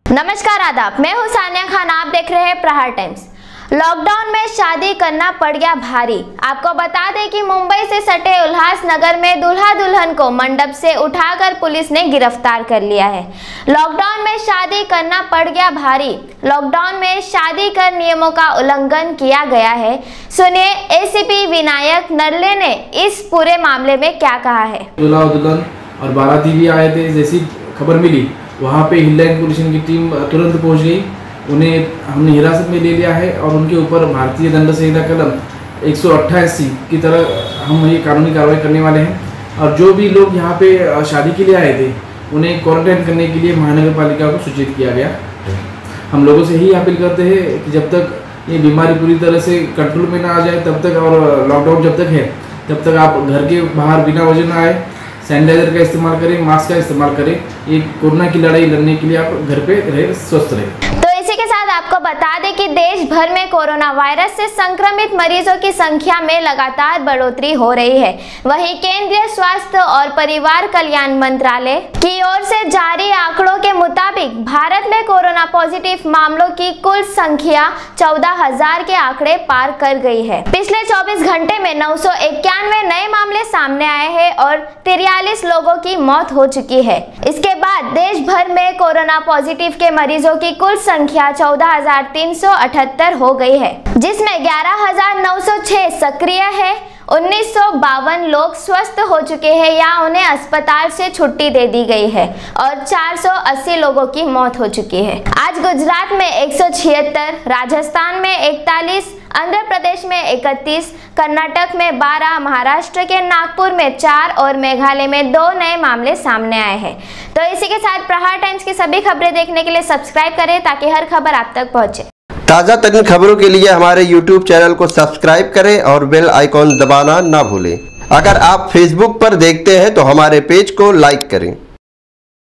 नमस्कार आदाब, मैं हूं सानिया खान। आप देख रहे हैं प्रहार टाइम्स। लॉकडाउन में शादी करना पड़ गया भारी। आपको बता दें कि मुंबई से सटे उल्लासनगर में दूल्हा दुल्हन को मंडप से उठाकर पुलिस ने गिरफ्तार कर लिया है। लॉकडाउन में शादी करना पड़ गया भारी। लॉकडाउन में शादी कर नियमों का उल्लंघन किया गया है। सुनिए एसीपी विनायक नरले ने इस पूरे मामले में क्या कहा है। दूल्हा दुल्हन और बाराती भी आए थे। जैसी खबर मिली वहाँ पे हिललाइन पुलिस की टीम तुरंत पहुँच गई। उन्हें हमने हिरासत में ले लिया है और उनके ऊपर भारतीय दंड संहिता कलम 188 की तरह हम ये कानूनी कार्रवाई करने वाले हैं। और जो भी लोग यहाँ पे शादी के लिए आए थे उन्हें क्वारंटाइन करने के लिए महानगर पालिका को सूचित किया गया। हम लोगों से यही अपील करते हैं कि जब तक ये बीमारी पूरी तरह से कंट्रोल में ना आ जाए तब तक, और लॉकडाउन जब तक है तब तक आप घर के बाहर बिना वजह ना आए, सैनिटाइजर का इस्तेमाल करें, मास्क का इस्तेमाल करें। ये कोरोना की लड़ाई लड़ने के लिए आप घर पे रहे, स्वस्थ रहे। तो इसी के साथ आपको बता दें कि देश भर में कोरोना वायरस से संक्रमित मरीजों की संख्या में लगातार बढ़ोतरी हो रही है। वहीं केंद्रीय स्वास्थ्य और परिवार कल्याण मंत्रालय की ओर से जारी आंकड़ों के मुताबिक भारत में कोरोना पॉजिटिव मामलों की कुल संख्या 14,000 के आंकड़े पार कर गई है। पिछले 24 घंटे में 991 नए मामले सामने आए हैं और 43 लोगों की मौत हो चुकी है। इसके बाद देश भर में कोरोना पॉजिटिव के मरीजों की कुल संख्या 14,378 हो गई है, जिसमें 11,906 सक्रिय है। 1952 लोग स्वस्थ हो चुके हैं या उन्हें अस्पताल से छुट्टी दे दी गई है और 480 लोगों की मौत हो चुकी है। आज गुजरात में 176, राजस्थान में 41, आंध्र प्रदेश में 31, कर्नाटक में 12, महाराष्ट्र के नागपुर में 4 और मेघालय में 2 नए मामले सामने आए हैं। तो इसी के साथ प्रहार टाइम्स की सभी खबरें देखने के लिए सब्सक्राइब करें ताकि हर खबर आप तक पहुंचे। ताज़ा तरीन खबरों के लिए हमारे YouTube चैनल को सब्सक्राइब करें और बेल आइकॉन दबाना ना भूलें। अगर आप Facebook पर देखते हैं तो हमारे पेज को लाइक करें।